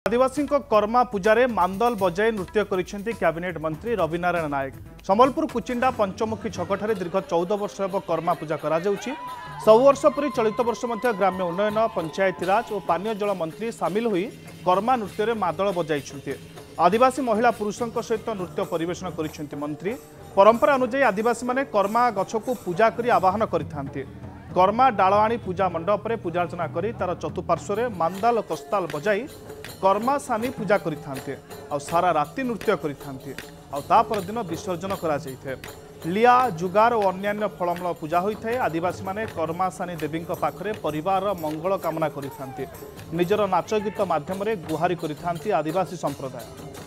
आदिवासी कर्मा पूजारे मांदल बजाई नृत्य करिसेंती कैबिनेट मंत्री रविनारायण नायक। संबलपुर कुचिंडा पंचमुखी छकठारे दीर्घ 14 वर्ष हेब कर्मा पूजा करा जाउछि। सब वर्ष परि चलित वर्ष मध्य ग्राम्य उन्नयन पंचायतीराज और पानीय जल मंत्री सामिल होई कर्मा नृत्य मादल बजाइछन्ति। आदिवासी महिला पुरुषों सहित नृत्य परिवेषण करिसेंती मंत्री। परंपरा अनुसार आदिवासी माने कर्मा गछकु पूजा करी आवाहन करिथांती। कर्मा डाल आनी पूजा मंडप में पूजार्चना करी तार चतुपार्श्व मांदाल कस्ताल बजाई कर्मा सानी पूजा करिथांते और सारा राति नृत्य करिथांते और ता पर दिन विसर्जन करा जाइथे। लिया जुगार और अन्यान्य फलमूल पूजा होइथे। आदिवासी माने कर्मा सानी देवी पाखरे परिवार मंगल कामना करिथांते। निजर नाच गीत माध्यम रे गुहारी करिथांती आदिवासी संप्रदाय।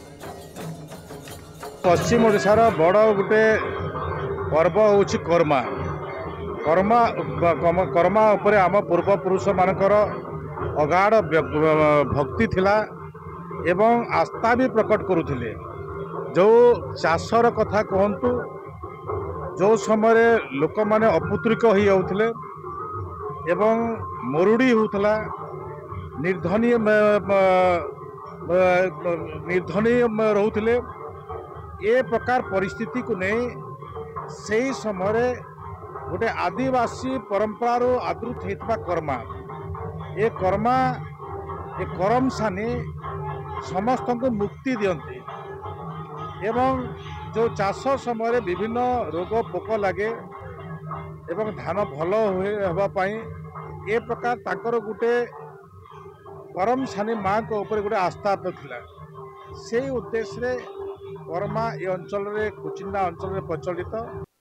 पश्चिम ओडिशार बड़ गोटे पर्व होछि कर्मा। कर्मा कर्मा उपरे आम पूर्वपुरुष मानकर अगाध भक्ति थिला एवं आस्था भी प्रकट करुथिले। जो चाषर कथा कहतु जो समय लोक माने अपुत्रिक हो जाउथिले एवं मरुड़ी होउथला निर्धनी रहउथिले। ए प्रकार परिस्थिति को नहीं से समय गोटे आदिवासी परंपरार आदृत होता कर्मा। ये कर्मा ये करम सानी समस्त को मुक्ति दियंती एवं जो चाष समय विभिन्न रोग पोक लगे एवं धान भल होगापाई ए प्रकार ताकर गोटे करम सानी माँ को ऊपर गोटे आस्था थिला। से उद्देश्य कर्मा ये अंचल कुचिंडा अंचल प्रचलित।